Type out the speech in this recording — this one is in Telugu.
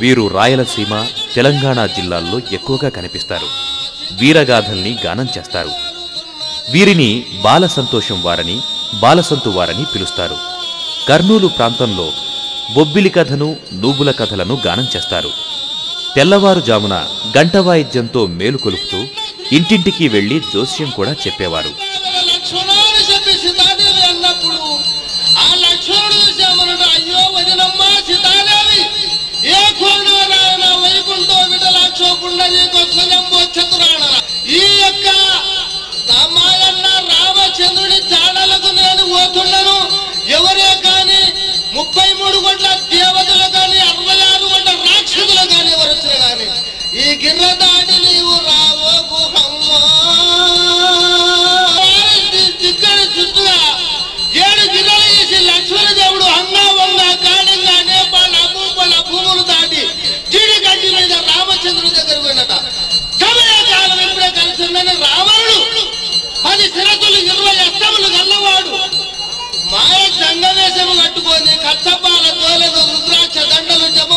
వీరు రాయలసీమ, తెలంగాణ జిల్లాల్లో ఎక్కువగా కనిపిస్తారు. వీరగాథల్ని గానం చేస్తారు. వీరిని బాలసంతోషం వారని, బాలసంతు వారని పిలుస్తారు. కర్నూలు ప్రాంతంలో బొబ్బిలి కథను, నూబుల కథలను గానం చేస్తారు. తెల్లవారుజామున గంట వాయిద్యంతో మేలుకొలుపుతూ ఇంటింటికి వెళ్లి జోస్యం కూడా చెప్పేవారు. ఈ యొక్క మాయన్న రామచంద్రుడి చాడలకు నేను పోతున్నాను. ఎవరే కాని 33 కోట్ల దేవతలు కాని 66 కోట్ల రాక్షసులు కాని ఎవరు వచ్చినా కాని ఈ గిర్ర దాటి నీవు రావో గుహమ్మా. దిక్కడి చుట్టూగా 7 గిర్రలు వేసి లక్ష్మణదేవుడు హంగా వంగా కాళింగా నేపాళ భూపాల భూములు దాటి జీడి గడ్డి మీద రామచంద్రుడి దగ్గర పోయినట. కాలం ఎప్పుడే కలిసిందని రావణుడు 10 శిరసులు 20 అష్టములు గల్లవాడు మాయ జంగవేశము కట్టుకొని కచ్చపాల తోలెదు రుద్రాక్ష దండలు జప